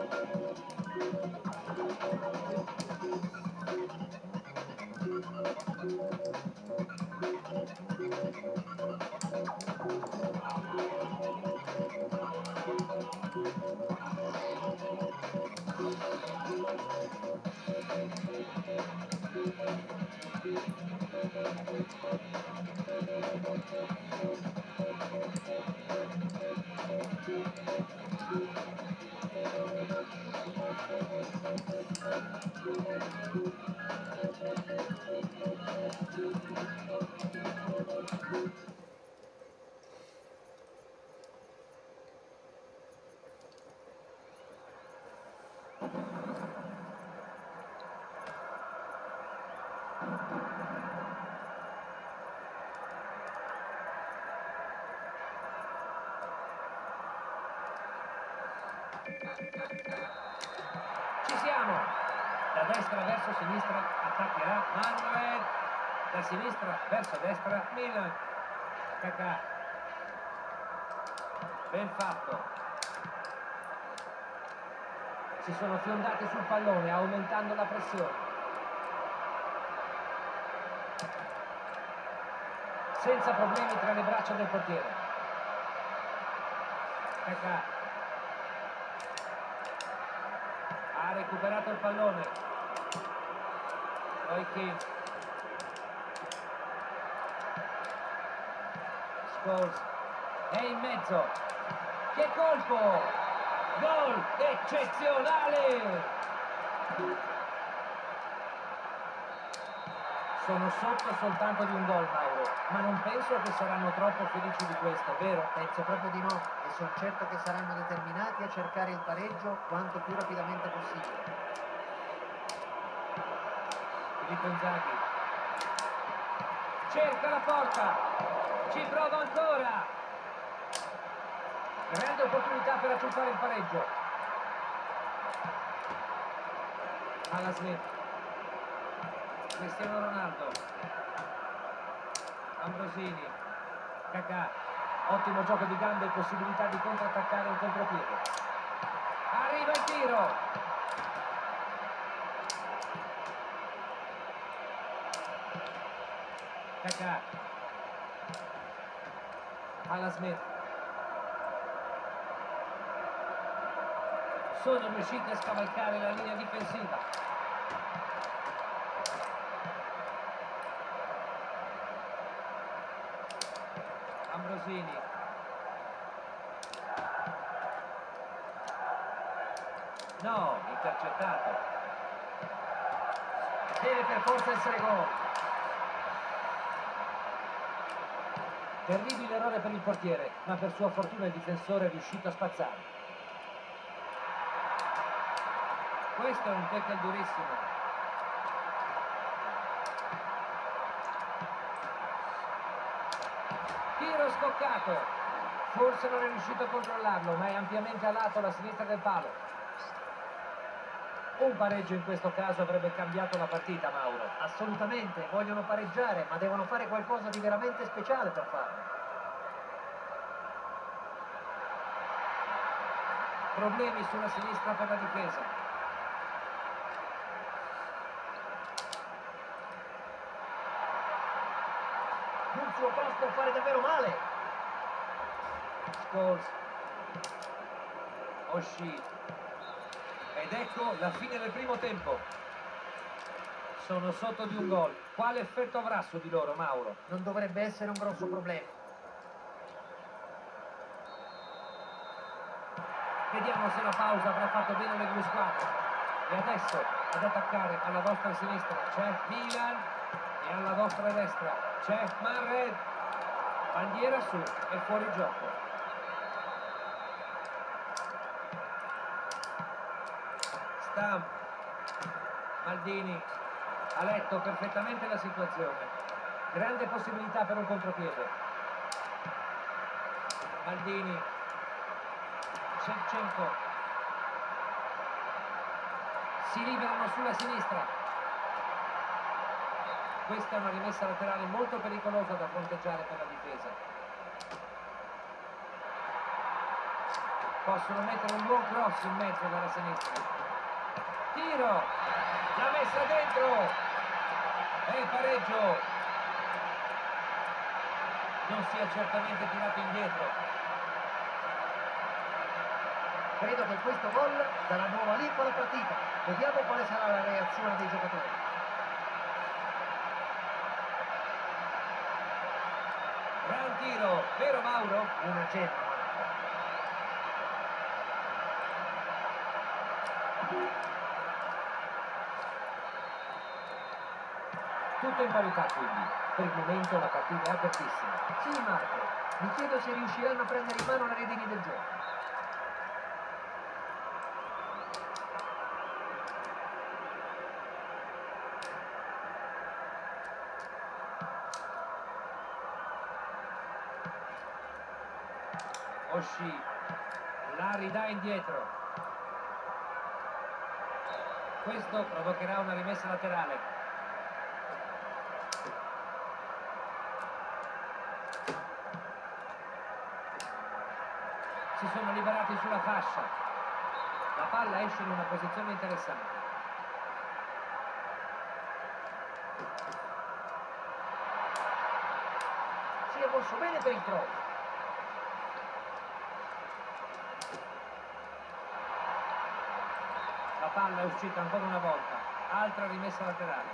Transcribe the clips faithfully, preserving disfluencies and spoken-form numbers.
Ci siamo! Da destra verso sinistra attaccherà Manfred, da sinistra verso destra Milan. Kakà. Ben fatto. Si sono fiondati sul pallone aumentando la pressione. Senza problemi tra le braccia del portiere. Kakà. Ha recuperato il pallone. Roy Scholes è in mezzo. Che colpo! Gol eccezionale! Sono sotto soltanto di un gol, Mauro, ma non penso che saranno troppo felici di questo, vero? Penso proprio di no, e sono certo che saranno determinati a cercare il pareggio quanto più rapidamente possibile. Filippo Inzaghi cerca la porta, ci prova ancora, grande opportunità per acciuffare il pareggio. Alla Smith, Cristiano Ronaldo, Ambrosini, Kakà, ottimo gioco di gambe e possibilità di contrattaccare in contropiede. Arriva il tiro. Kakà. Alla Smith. Sono riusciti a scavalcare la linea difensiva. Ambrosini. No, intercettato. Deve per forza essere gol. Terribile errore per il portiere, ma per sua fortuna il difensore è riuscito a spazzare. Questo è un tackle durissimo. Tiro scoccato. Forse non è riuscito a controllarlo, ma è ampiamente a lato alla sinistra del palo. Un pareggio in questo caso avrebbe cambiato la partita, Mauro. Assolutamente, vogliono pareggiare, ma devono fare qualcosa di veramente speciale per farlo. Problemi sulla sinistra per la difesa. Sul suo posto fare davvero male. Scholes. Osci. Ed ecco la fine del primo tempo. Sono sotto di un gol. Quale effetto avrà su di loro, Mauro? Non dovrebbe essere un grosso problema. Vediamo se la pausa avrà fatto bene le due squadre. E adesso ad attaccare alla vostra sinistra c'è Milan e alla vostra destra c'è Manfred. Bandiera su e fuori gioco. Stam. Maldini ha letto perfettamente la situazione. Grande possibilità per un contropiede. Maldini. Shevchenko. Si liberano sulla sinistra. Questa è una rimessa laterale molto pericolosa da fronteggiare per la difesa. Possono mettere un buon cross in mezzo dalla sinistra. Tiro, l'ha messa dentro e pareggio. Non si è certamente tirato indietro. Credo che questo gol darà nuova linfa alla partita. Vediamo quale sarà la reazione dei giocatori. Gran tiro, vero Mauro? Una gemma. Tutto in parità quindi. Per il momento la partita è apertissima. Sì, Marco. Mi chiedo se riusciranno a prendere in mano le redini del gioco. Osci la ridà indietro. Questo provocherà una rimessa laterale. Si sono liberati sulla fascia. La palla esce in una posizione interessante. Si è mosso bene per il cross. La palla è uscita ancora una volta. Altra rimessa laterale.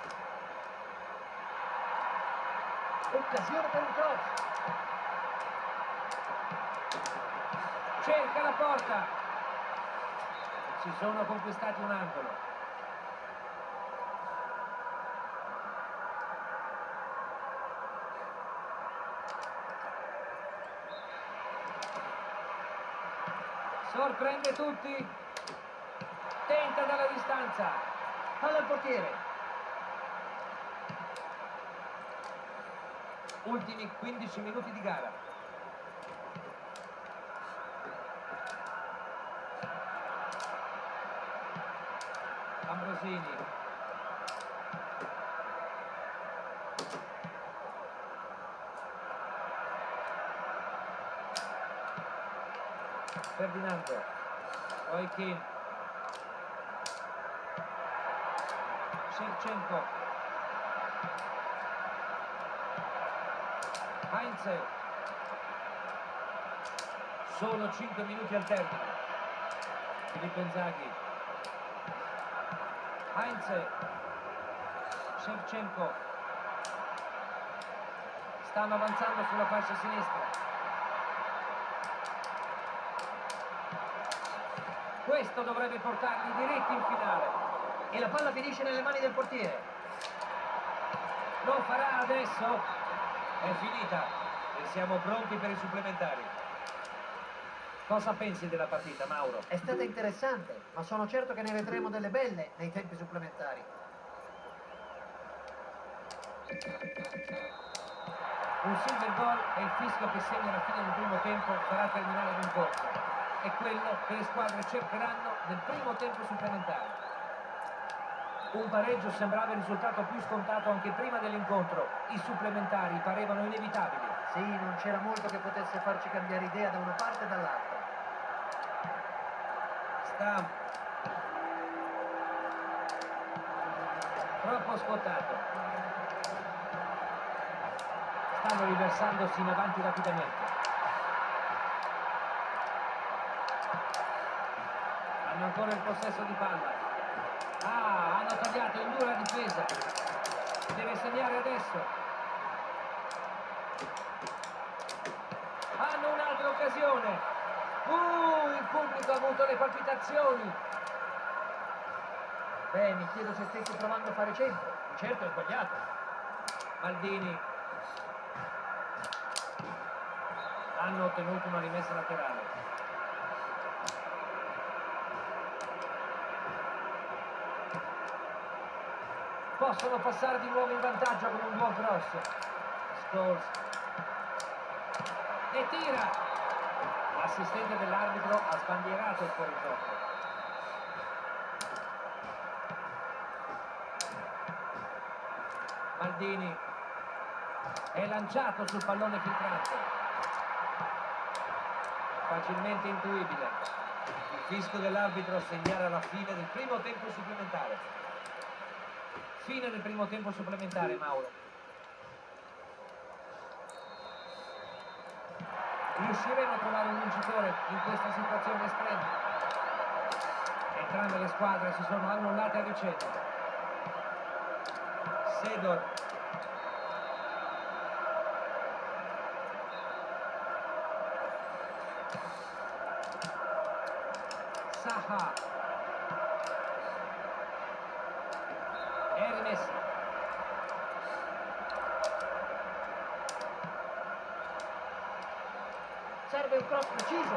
Occasione per un cross. Cerca la porta. Si sono conquistati un angolo. Sorprende tutti. Tenta dalla distanza. Palla al portiere. Ultimi quindici minuti di gara. Ambrosini. Ferdinando. Roy-Keane. Shevchenko. Heinz. Solo cinque minuti al termine. Filippo Inzaghi. Heinz. Shevchenko. Stanno avanzando sulla fascia sinistra. Questo dovrebbe portarli diritti in finale. E la palla finisce nelle mani del portiere. Lo farà adesso? È finita e siamo pronti per i supplementari. Cosa pensi della partita, Mauro? È stata interessante, ma sono certo che ne vedremo delle belle nei tempi supplementari. Un silver goal e il fischio che segna la fine del primo tempo farà terminare l'incontro. È quello che le squadre cercheranno nel primo tempo supplementare. Un pareggio sembrava il risultato più scontato anche prima dell'incontro. I supplementari parevano inevitabili. Sì, non c'era molto che potesse farci cambiare idea da una parte e dall'altra. Sta troppo scottato. Stanno riversandosi in avanti rapidamente. Hanno ancora il possesso di palla. Ah, hanno tagliato in dura difesa. Deve segnare adesso. Hanno un'altra occasione. Uh, il pubblico ha avuto le palpitazioni. Beh, mi chiedo se stessi provando a fare centro. Di certo è sbagliato. Maldini. Hanno ottenuto una rimessa laterale. Possono passare di nuovo in vantaggio con un buon cross. Scholes. E tira. L'assistente dell'arbitro ha sbandierato il fuorigioco. Maldini. È lanciato sul pallone filtrante. facilmente intuibile. Il fischio dell'arbitro segnala la fine del primo tempo supplementare. Fine del primo tempo supplementare, Mauro. Riusciremo a trovare un vincitore in questa situazione estrema? Entrambe le squadre si sono annullate a vicenda. Sedor. Saha. Hermes. Serve un cross preciso.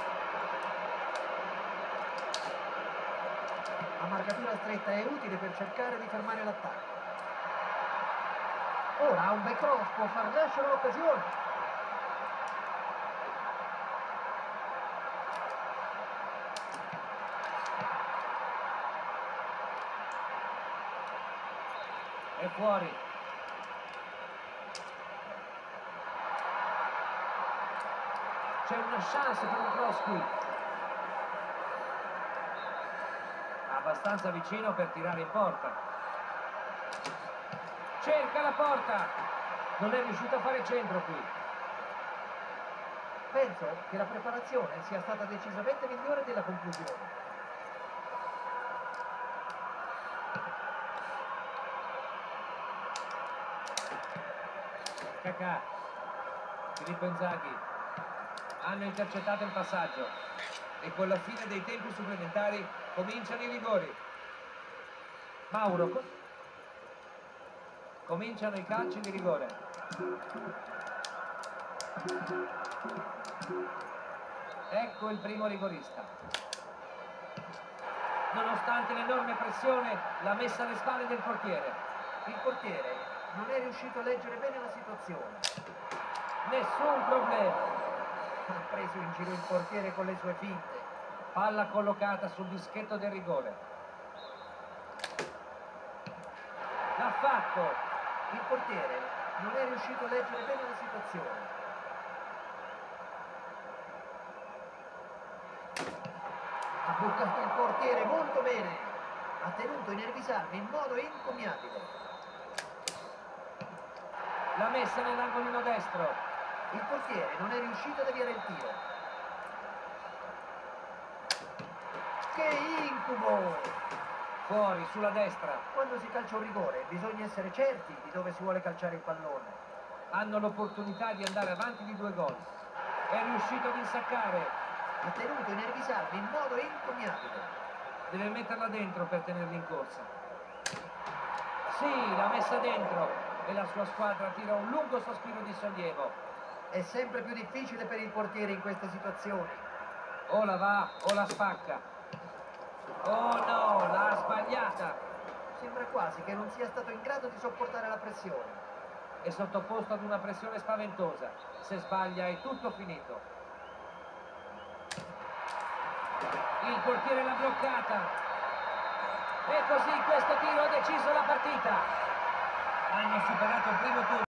La marcatura stretta è utile per cercare di fermare l'attacco. Ora un bel cross può far nascere l'occasione. È fuori. C'è una chance per un cross qui. Abbastanza vicino per tirare in porta. Cerca la porta. Non è riuscito a fare centro qui. Penso che la preparazione sia stata decisamente migliore della conclusione. Kakà, Filippo Inzaghi hanno intercettato il passaggio e con la fine dei tempi supplementari cominciano i rigori. Mauro, co cominciano i calci di rigore. Ecco il primo rigorista. Nonostante l'enorme pressione, la messa alle spalle del portiere. Il portiere non è riuscito a leggere bene la situazione. Nessun problema. Ha preso in giro il portiere con le sue finte. Palla collocata sul dischetto del rigore. L'ha fatto. Il portiere non è riuscito a leggere bene la situazione. Ha bucato il portiere molto bene. Ha tenuto i nervi salvi in modo encomiabile. L'ha messa nell'angolino destro. Il portiere non è riuscito ad avviare il tiro. Che incubo! Fuori, sulla destra. Quando si calcia un rigore bisogna essere certi di dove si vuole calciare il pallone. Hanno l'opportunità di andare avanti di due gol. È riuscito ad insaccare. Ha tenuto i nervi salvi in modo encomiabile. Deve metterla dentro per tenerli in corsa. Sì, l'ha messa dentro e la sua squadra tira un lungo sospiro di sollievo. È sempre più difficile per il portiere in queste situazioni. O la va o la spacca. Oh no, l'ha sbagliata. Sembra quasi che non sia stato in grado di sopportare la pressione. È sottoposto ad una pressione spaventosa. Se sbaglia è tutto finito. Il portiere l'ha bloccata. E così questo tiro ha deciso la partita. Hanno superato il primo turno.